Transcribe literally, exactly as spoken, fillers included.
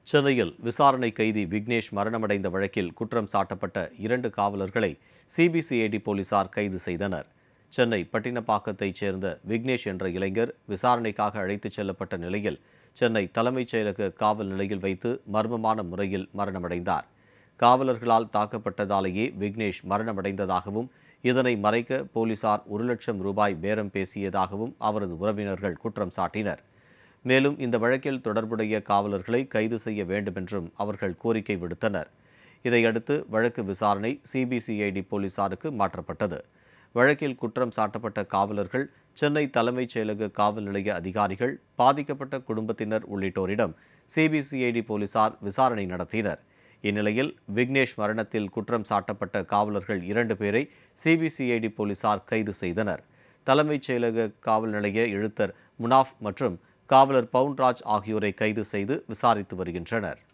சென்னையில் விசாரணை கைதி விக்னேஷ் மரணமடைந்த வழக்கில் குற்றம் சாட்டப்பட்ட இரண்டு காவலர்களை சிபிசிஐடி போலீசார் கைது செய்தனர். சென்னை பட்டினப்பாக்கத்தைச் சேர்ந்த விக்னேஷ் என்ற இளைஞர் விசாரணைக்காக அழைத்துச் செல்லப்பட்ட நிலையில் சென்னை தலைமைச் செயலக காவல் நிலையில் வைத்து மர்மமான முறையில் மரணமடைந்தார். காவலர்களால் தாக்கப்பட்டதாலேயே விக்னேஷ் மரணமடைந்ததாகவும் இதனை மறைக்க போலீசார் ஒரு லட்சம் ரூபாய் பேரம் பேசியதாகவும் அவரது உறவினர்கள் குற்றம் சாட்டினர். மேலும் இந்த வழக்கில் தொடர்புடைய காவலர்களை கைது செய்ய வேண்டுமென்றும் அவர்கள் கோரிக்கை விடுத்தனர். இதையடுத்து வழக்கு விசாரணை சிபிசிஐடி போலீசாருக்கு மாற்றப்பட்டது. வழக்கில் குற்றம் சாட்டப்பட்ட காவலர்கள் சென்னை தலைமைச் செயலக காவல் நிலைய அதிகாரிகள், பாதிக்கப்பட்ட குடும்பத்தினர் உள்ளிட்டோரிடம் சிபிசிஐடி போலீசார் விசாரணை நடத்தினர். இந்நிலையில் விக்னேஷ் மரணத்தில் குற்றம் சாட்டப்பட்ட காவலர்கள் இரண்டு பேரை சிபிசிஐடி போலீசார் கைது செய்தனர். தலைமைச் செயலக காவல் நிலைய எழுத்தர் முனாஃப் மற்றும் காவலர் பவுன்ராஜ் ஆகியோரை கைது செய்து விசாரித்து வருகின்றனர்.